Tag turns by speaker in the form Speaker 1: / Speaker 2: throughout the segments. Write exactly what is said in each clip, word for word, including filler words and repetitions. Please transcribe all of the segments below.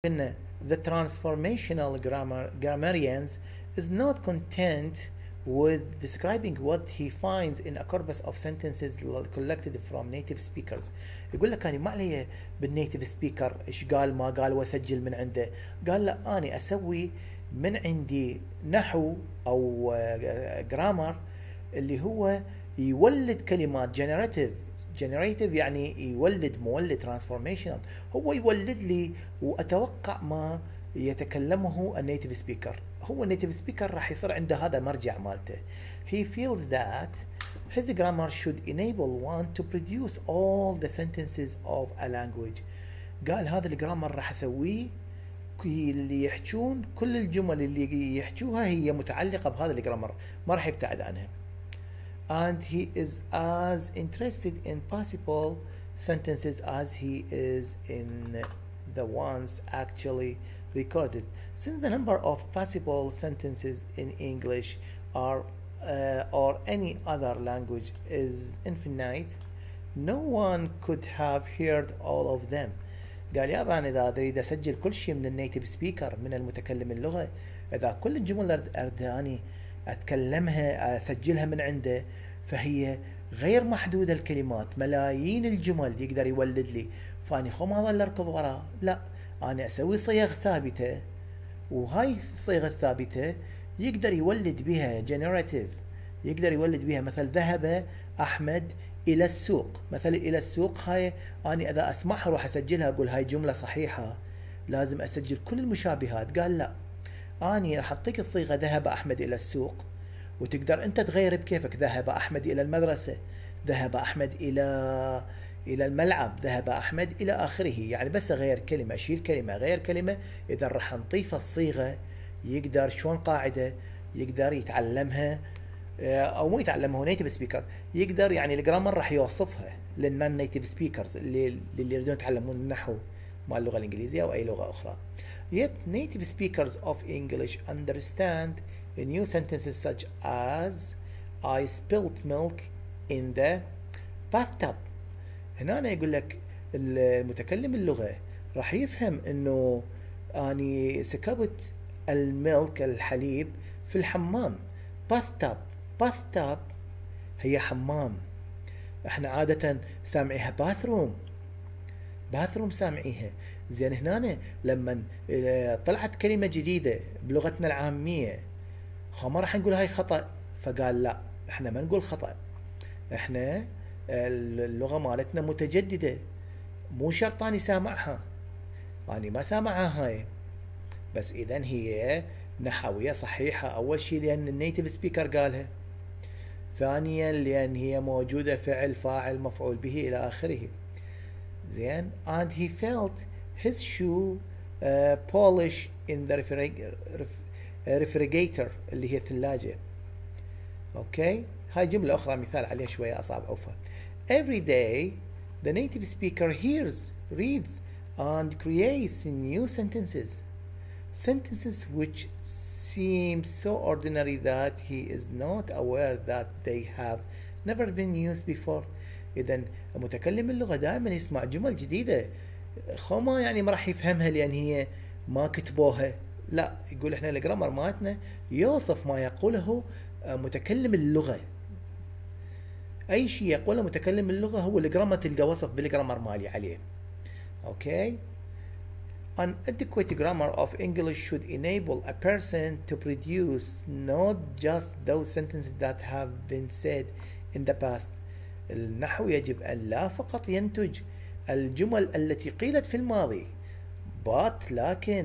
Speaker 1: قلنا the transformational grammar grammarians is not content with describing what he finds in a corpus of sentences collected from native speakers. يقول لك أنا ما علي بالنيتيف سبيكر إيش قال ما قال وأسجل من عنده. قال لا، أنا أسوي من عندي نحو أو جرامر اللي هو يولد كلمات generative generative يعني يولد مولد transformational، هو يولد لي وأتوقع ما يتكلمه النيتيف سبيكر. هو النيتيف سبيكر راح يصير عنده هذا مرجع مالته. He feels that his grammar should enable one to produce all the sentences of a language. قال هذا الجرامر راح اسويه اللي يحجون كل الجمل اللي يحجوها هي متعلقة بهذا الجرامر، ما راح يبتعد عنها. And he is as interested in possible sentences as he is in the ones actually recorded. Since the number of possible sentences in English are uh, or any other language is infinite, no one could have heard all of them. قال يابا أنا إذا أريد أسجل كل شيء من النيتيف سبيكر من المتكلم اللغة، إذا كل الجمل أريد أني أتكلمها أسجلها من عنده، فهي غير محدودة الكلمات، ملايين الجمل يقدر يولد لي. فاني خو ما ظل اركض وراه، لا انا اسوي صيغ ثابتة، وهاي الصيغة الثابتة يقدر يولد بها generative، يقدر يولد بها مثل ذهب احمد الى السوق. مثل الى السوق هاي انا اذا اسمعها اروح اسجلها اقول هاي جملة صحيحة، لازم اسجل كل المشابهات. قال لا، اني راح اعطيك الصيغة ذهب احمد الى السوق، وتقدر انت تغير بكيفك. ذهب احمد الى المدرسة، ذهب احمد الى الى الملعب، ذهب احمد الى اخره. يعني بس اغير كلمة، اشيل كلمة، اغير كلمة، اذا راح نضيف الصيغة يقدر شلون قاعدة يقدر يتعلمها، او مو يتعلمها هو نيتيف سبيكر، يقدر يعني الجرامر راح يوصفها للنون نيتيف سبيكرز اللي اللي يريدون يتعلمون النحو مع اللغة الانجليزية او اي لغة اخرى. Yet native speakers of English understand new sentences such as I spilled milk in the bathtub. هنا أنا يقول لك المتكلم اللغة راح يفهم انه اني سكبت الملك الحليب في الحمام. bathtub bathtub هي حمام، احنا عادة سامعيها bathroom bathroom سامعيها. زين هنا لما طلعت كلمة جديدة بلغتنا العامية خو ما راح نقول هاي خطأ، فقال لا احنا ما نقول خطأ، احنا اللغة مالتنا متجددة، مو شرط اني سامعها، اني ما سامعها هاي، بس اذا هي نحوية صحيحة. اول شيء لان النيتيف سبيكر قالها، ثانيا لان هي موجودة فعل فاعل مفعول به الى اخره. زين and he felt his shoe uh, polish in the refrigerator اللي هي الثلاجة. اوكي، هاي جملة اخرى مثال عليها شوية اصعب اوفى. Every day the native speaker hears, reads and creates new sentences sentences which seem so ordinary that he is not aware that they have never been used before. اذا متكلم اللغة دائما يسمع جمل جديدة خو ما يعني ما راح يفهمها لان هي ما كتبوها، لا يقول احنا الجرامر مالتنا يوصف ما يقوله متكلم اللغة. اي شيء يقوله متكلم اللغة هو الجرامر تلقى وصف بالجرامر مالي عليه. اوكي. An adequate grammar of English should enable a person to produce not just those sentences that have been said in the past. النحو يجب أن لا فقط ينتج الجمل التي قيلت في الماضي، but لكن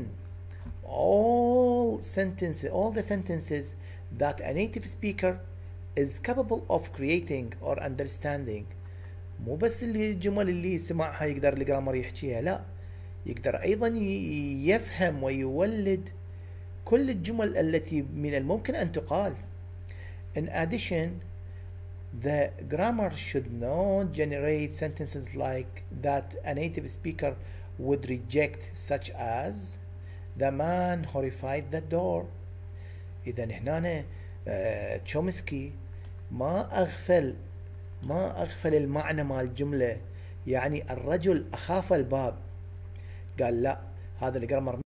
Speaker 1: all sentences all the sentences that a native speaker is capable of creating or understanding. مو بس اللي الجمل اللي سمعها يقدر الجرامر يحكيها، لا يقدر أيضا يفهم ويولد كل الجمل التي من الممكن أن تقال. In addition, the grammar should not generate sentences like that a native speaker would reject, such as the man horrified the door. إذا هنا تشومسكي ما أغفل ما أغفل المعنى مال الجملة، يعني الرجل أخاف الباب، قال لا هذا الجرامر